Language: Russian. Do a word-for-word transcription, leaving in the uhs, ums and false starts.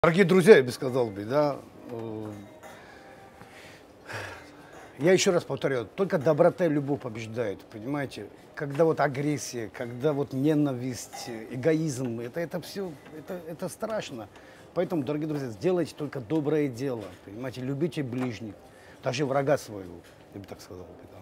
Дорогие друзья, я бы сказал бы, да, э, я еще раз повторяю, только доброта и любовь побеждают, понимаете? Когда вот агрессия, когда вот ненависть, эгоизм, это, это все, это, это страшно. Поэтому, дорогие друзья, сделайте только доброе дело, понимаете? Любите ближних, даже врага своего, я бы так сказал.